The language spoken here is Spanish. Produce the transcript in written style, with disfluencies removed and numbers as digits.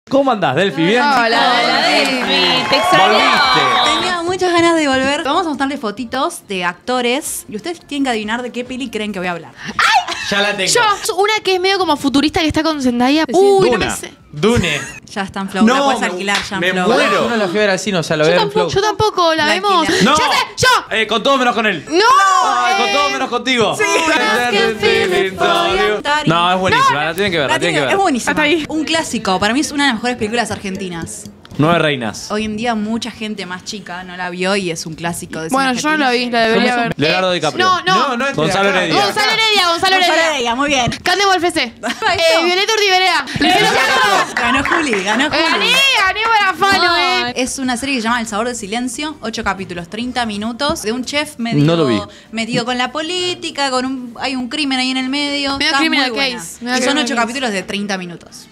¿Cómo andás, Delphi? ¿Bien? Hola, Delphi. Te extrañaba. Tenía muchas ganas de volver. Vamos a mostrarles fotitos de actores y ustedes tienen que adivinar de qué peli creen que voy a hablar. Ya la tengo. Yo, una que es medio como futurista que está con Zendaya. Uy, no me sé. Dune. Ya está en Flow, la puedes alquilar ya en me Flow. muero. Yo no la fui a ver al cine, o sea, la voy a ver en Flow. Yo tampoco, la La vemos. alquila. No. ¡Ya sé! ¡Yo! Con todo menos con él. ¡No! Con todo menos contigo. Sí. No, es buenísima. La tienen que ver, la tienen que Es ver. buenísima. Hasta ahí. Un clásico. Para mí es una de las mejores películas argentinas. 9 reinas. Hoy en día mucha gente más chica no la vio y es un clásico de cine Bueno, yo no la vi, argentino. la debería ver. Leonardo DiCaprio. No. es Gonzalo Heredia. Gonzalo Heredia. Gonzalo Heredia, muy bien. Candemo al FC. Eso. Violeta Urtiberea. Luciano Castro. Ganó Juli, ganó Juli. Gané Barafano, Es una serie que se llama El sabor del silencio, 8 capítulos, 30 minutos, de un chef medio No lo vi. metido con la política, hay un crimen ahí en el medio. Medio Está Criminal muy buena. Case, medio Y son Criminal 8 Case. capítulos de 30 minutos.